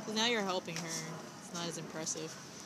Now you're helping her. It's not as impressive.